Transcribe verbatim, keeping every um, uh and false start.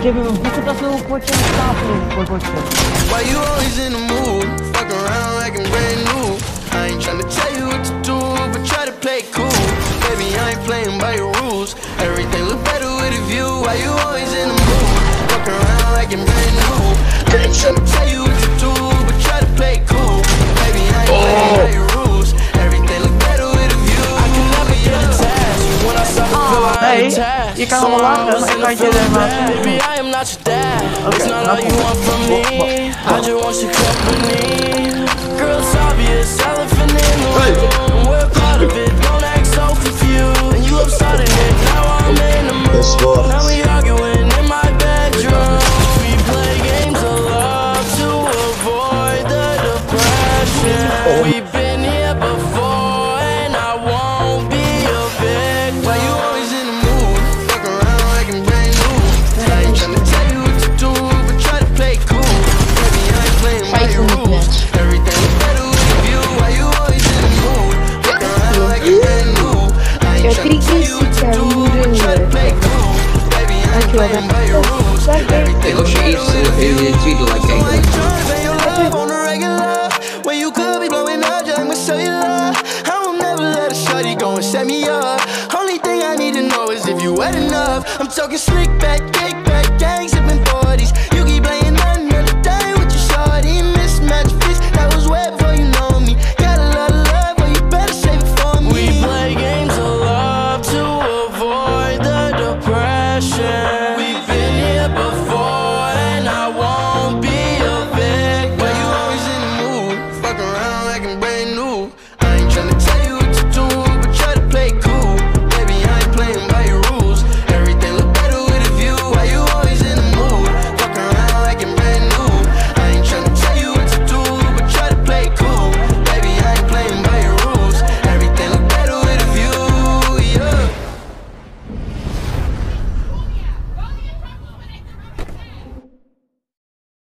ciebie w buku to są płocią stapy, płocią. Why you always in the mood? Fuck around like I'm brand new. I ain't tryna tell you what to do, but try to play cool. Baby, I ain't playing by your rules. Everything look better with a view. Why you always in the mood? Fuck around like I'm brand new. I ain't tryna tell you what to do, but try to play cool. Baby, I ain't playing by your rules. Everything look better with a view. I can never get attached when I start to feel like I'm attached. Je kan allemaal lachen, maar ik kan je er maar. Baby, I am not your dad. It's not all you want from me. I just want your company. Girl, it's obvious, elephant in the room. We're part of it, don't act so confused. And you upstarted it, now I'm in the mood. Now we arguing in my bedroom. We play games of love to avoid the depression. We've been here before and I won't be a victim. Why you always in the mood? Fuck around like I'm brand new. I ain't tryna tell you what to do, but try to play cool. Baby, I ain't playing by your rules. Everything is better with you. Why you always in the mood? Fuck around like I'm brand new. I ain't tryna tell you what to do, but try to play cool. Baby, I ain't playing by your rules. Everything is better with you. Like drugs and your love on the regular. When you could be blowing up just with cellular. I will never let a shorty go and set me up. Only thing I need to know is if you wet enough. I'm talking slick back, kick